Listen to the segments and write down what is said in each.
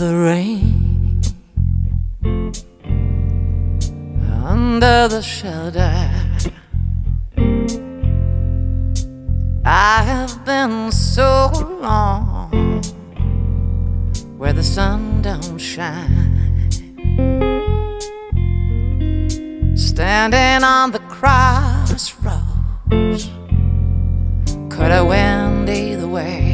the rain, under the shelter. I have been so long where the sun don't shine, standing on the crossroads. Could have went either way.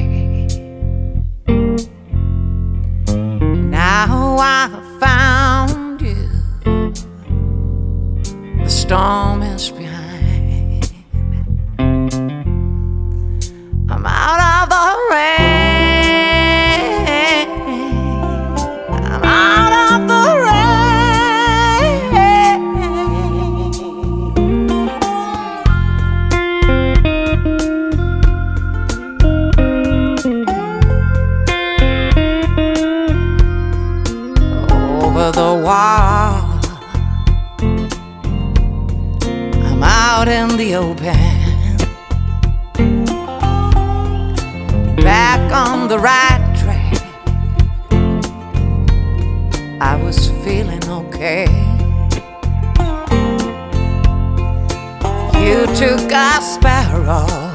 Now I have found you. The storm is behind. I'm out of the rain. I'm out of the rain. Over the wall, I'm out in the open, back on the right track. I was feeling okay. You took a sparrow